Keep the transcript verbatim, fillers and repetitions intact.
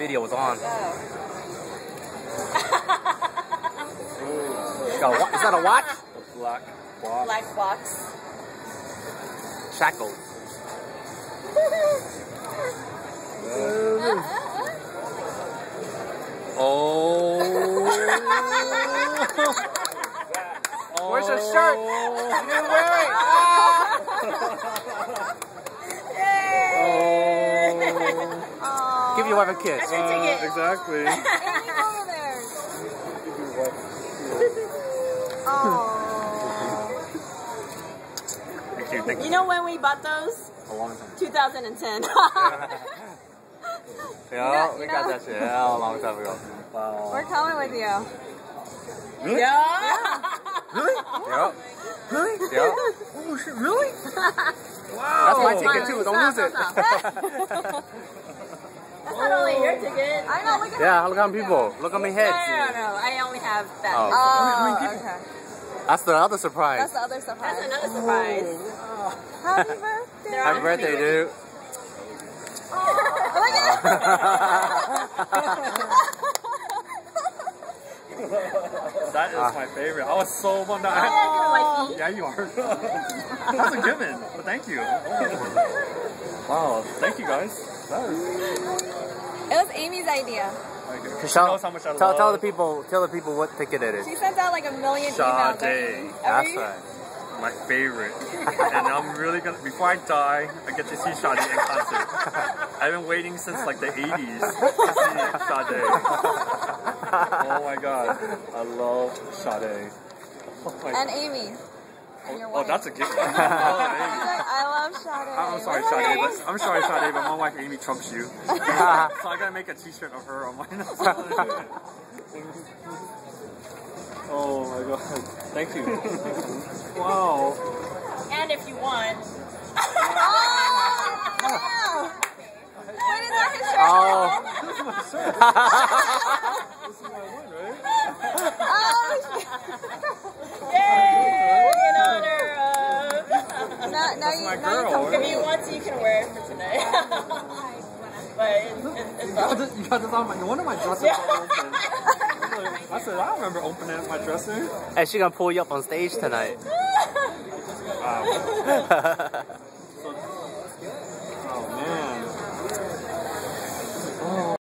video was on. Oh. Got a wa- Is that a watch? A black box. Black box. Shackles. Oh. Where's your shirt? You didn't wear it. Oh. Give your wife a kiss. That's your ticket. Uh, exactly. Amy, over there. Oh. Thank you, thank you. You know when we bought those? A long time. two thousand ten. Yeah, You we know- got that shit yeah, a long time ago. Wow. We're coming with you. Really? Yeah. Really? Yep. Really? Yep. Oh shit, really? Wow. That's my Oh, ticket fine. too. Don't Stop, lose it. stop, That's not only your ticket. I know, look at Yeah, look how many people. Look how many No, heads. no, no, no. I only have that. Oh. Oh, okay. That's the other surprise. That's the other surprise. That's another surprise. Happy birthday. Happy birthday, dude. Oh, look at That is my favorite. I was so bummed out. Oh. Yeah, you are. That's a given. But thank you. Wow, thank you guys. That is... It was Amy's idea. Okay. She Tell, knows how much I tell, love. tell the people, tell the people what ticket it is. She sends out like a million emails. Sade. Every, That's every, right. My favorite. And I'm really gonna, before I die, I get to see Sade in concert. I've been waiting since like the eighties to see Sade. Oh my god. I love Sade. Oh my and god. Amy. And your Oh, wife. that's a gift. Oh, She's like, I love Sade. I'm sorry, What's her Sade, name? but I'm sorry, Sade, but my wife Amy trumps you. So I gotta make a T-shirt of her on mine. Oh my god! Thank you. Wow. And if you want. Oh, wow. Wait, is that his shirt? Oh. This is my shirt. This is my one, right? Oh, yay! In honor of. Now, now That's you, my now girl. you come. If If you want to, you can wear it for tonight. But it's, it's, it's You got this, you got this on my, no wonder my dresser Yeah. is open. I said, I remember opening my dresser. And she gonna pull you up on stage tonight. Wow.